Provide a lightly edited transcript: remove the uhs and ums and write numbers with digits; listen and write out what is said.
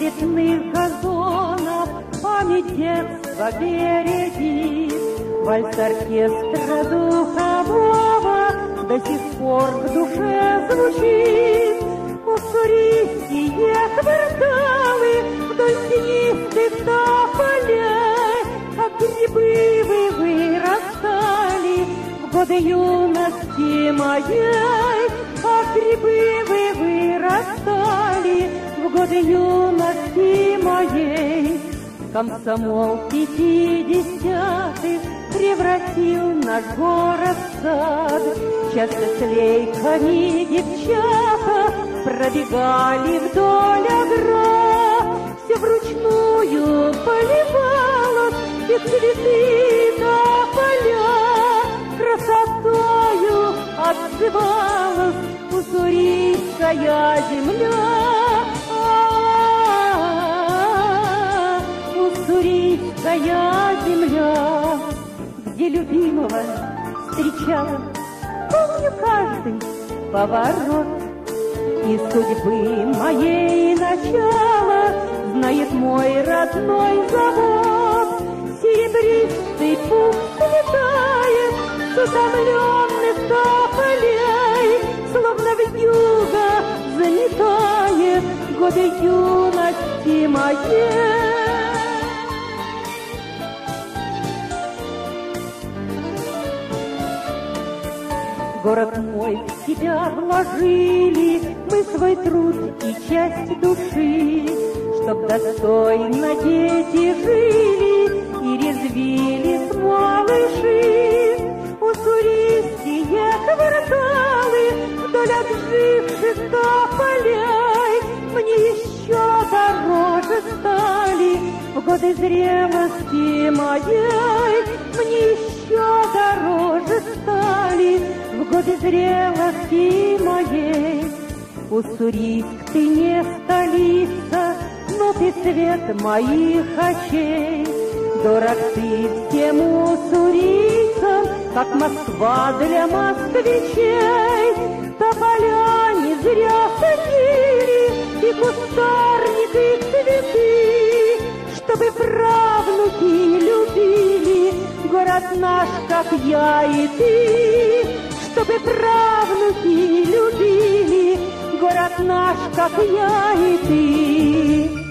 цветных газонах память детства береги. Вальс оркестра духового до сих пор в душе звучит. Уссурийские кварталы вдоль тенистых тополей, как грибы вы вырастали в годы юности моей, как грибы вы вырастали в годы юности моей. Комсомол 50-х превратил наш город в сад. Часто с лейками девчата пробегали вдоль оград. Все вручную поливалось, и цветы на поля красотою отзывалась уссурийская земля. Уссурийская земля, где любимого встречала, помню каждый поворот. И судьбы моей начало знает мой родной завод. Серебристый пух слетает с утомленных тополей, словно вьюга заметает годы юности моей. Город мой в себя вложили мы свой труд и часть души, чтоб достойно дети жили и резвились малыши. Уссурийские кварталы вдоль отживших тополей мне еще дороже стали в годы зрелости моей. Мне еще дороже стали в годы зрелости моей. Уссурийск, ты не столица, но ты свет моих очей. Дорог ты всем уссурийцам, как Москва для москвичей. Тополя не зря садили, и кустарник, и цветы, чтобы правнуки любили город наш, как я и ты. Чтобы правнуки любили город наш, как я и ты.